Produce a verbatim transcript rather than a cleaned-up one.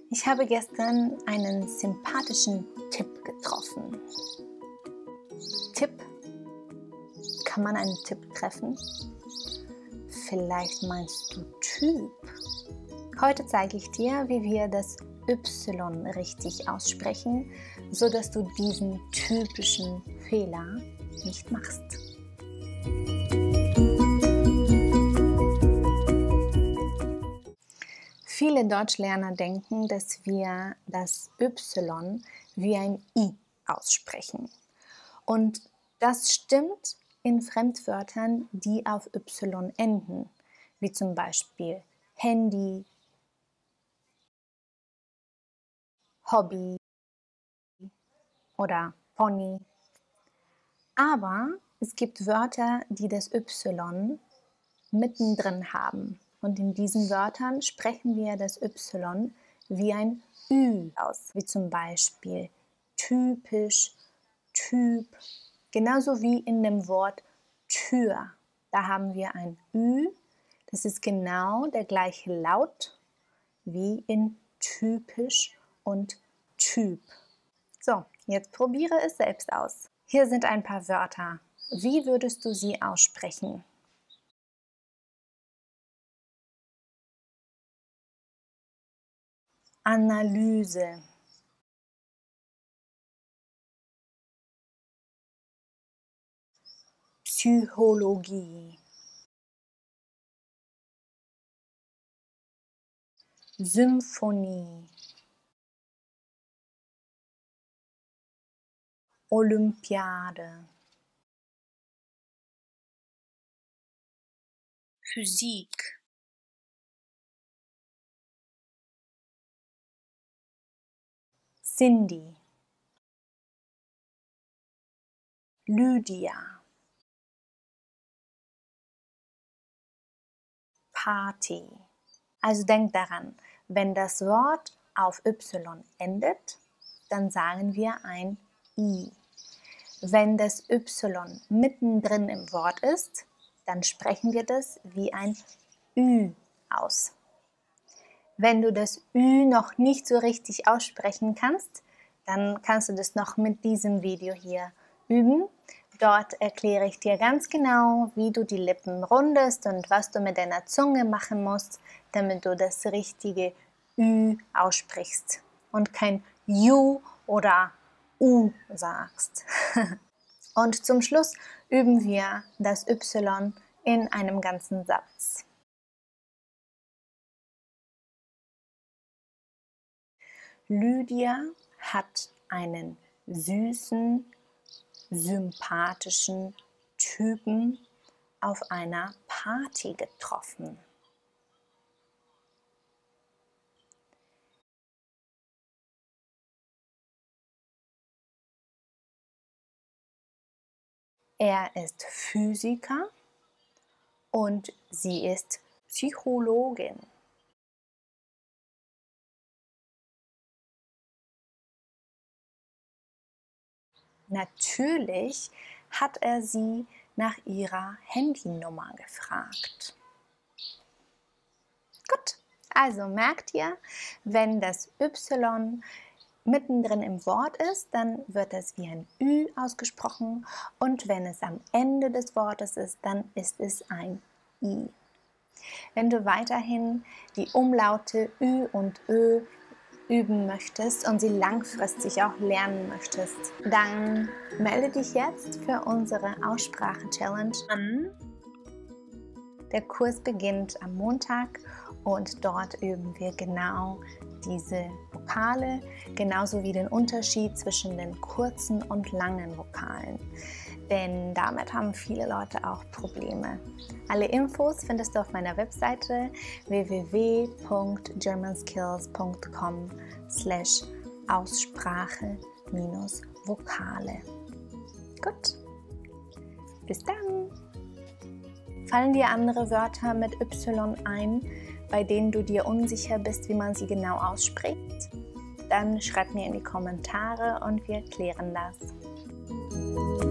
Ich habe gestern einen sympathischen Tipp getroffen. Tipp? Kann man einen Tipp treffen? Vielleicht meinst du Typ? Heute zeige ich dir, wie wir das Y richtig aussprechen, sodass du diesen typischen Fehler nicht machst. Viele Deutschlerner denken, dass wir das Y wie ein I aussprechen. Und das stimmt in Fremdwörtern, die auf Y enden, wie zum Beispiel Handy, Hobby oder Pony. Aber es gibt Wörter, die das Y mittendrin haben. Und in diesen Wörtern sprechen wir das Y wie ein Ü aus, wie zum Beispiel typisch, Typ, genauso wie in dem Wort Tür. Da haben wir ein Ü, das ist genau der gleiche Laut wie in typisch und Typ. So, jetzt probiere es selbst aus. Hier sind ein paar Wörter. Wie würdest du sie aussprechen? Analyse, Psychologie, Symphonie, Olympiade, Physik, Cindy, Lydia, Party. Also denk daran, wenn das Wort auf Y endet, dann sagen wir ein I. Wenn das Y mittendrin im Wort ist, dann sprechen wir das wie ein Ü aus. Wenn du das Ü noch nicht so richtig aussprechen kannst, dann kannst du das noch mit diesem Video hier üben. Dort erkläre ich dir ganz genau, wie du die Lippen rundest und was du mit deiner Zunge machen musst, damit du das richtige Ü aussprichst und kein Ju oder U sagst. Und zum Schluss üben wir das Y in einem ganzen Satz. Lydia hat einen süßen, sympathischen Typen auf einer Party getroffen. Er ist Physiker und sie ist Psychologin. Natürlich hat er sie nach ihrer Handynummer gefragt. Gut, also merkt ihr, wenn das Y mittendrin im Wort ist, dann wird es wie ein Ü ausgesprochen und wenn es am Ende des Wortes ist, dann ist es ein I. Wenn du weiterhin die Umlaute Ü und Ö üben möchtest und sie langfristig auch lernen möchtest, dann melde dich jetzt für unsere Aussprache-Challenge an. Der Kurs beginnt am Montag und dort üben wir genau diese Vokale, genauso wie den Unterschied zwischen den kurzen und langen Vokalen. Denn damit haben viele Leute auch Probleme. Alle Infos findest du auf meiner Webseite w w w punkt germanskills punkt com slash Aussprache minus Vokale. Gut, bis dann! Fallen dir andere Wörter mit Y ein, bei denen du dir unsicher bist, wie man sie genau ausspricht? Dann schreib mir in die Kommentare und wir klären das.